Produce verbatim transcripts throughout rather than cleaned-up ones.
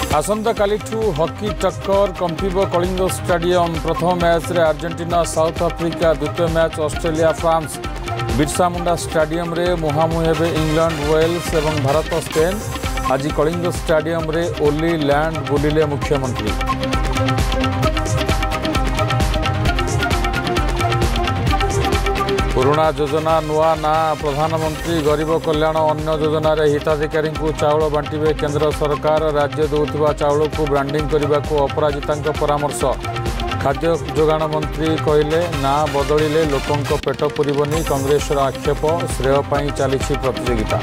आसंता कालिठू हॉकी टक्कर कंपिब कलिंग स्टेडियम प्रथम मैच रे अर्जेंटीना साउथ आफ्रिका द्वितीय match Australia France Birsa Munda stadium रे मुहांमुही हेबे इंग्लैंड वेल्स एवं भारत स्पेन। आज कलिंग स्टेडियम रे ओली लैंड बुलिले मुख्यमंत्री। पुराना योजना नुआ ना प्रधानमंत्री गरीब कल्याण अन्न योजना रे हिताधिकारी को चाउल बांटिबे केंद्र सरकार। राज्य देउथिबा चाउल को ब्रांडिंग करने को अपराजिता परामर्श। खाद्य जोगाण मंत्री कहले ना बदलिले लोकों पेट पुरबनी कांग्रेस आक्षेप। श्रेय पाई चली प्रतियोगिता।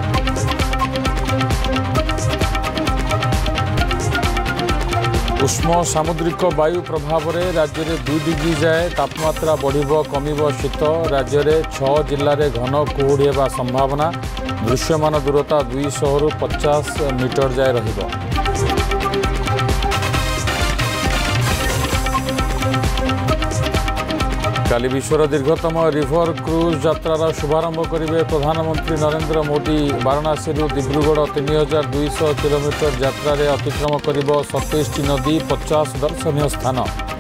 उष्म सामुद्रिक वायु प्रभाव में राज्य में दुई डिग्री जाए तापमात्रा बढ़िब कमिब शीत। राज्य में छह जिले में घन कुहुड़ी होगा संभावना। दृश्यमान दूरता दुई सौ रु पचास मीटर जाए रहिब। काली विश्वर दीर्घतम रिभर क्रूज यात्रार शुभारंभ करेंगे प्रधानमंत्री नरेंद्र मोदी। वाराणसी दिब्रुगढ़ तीन हजार दुईश किलोमीटर यात्रा अतिक्रम कर सत्ताईस नदी पचास दर्शनीय स्थान।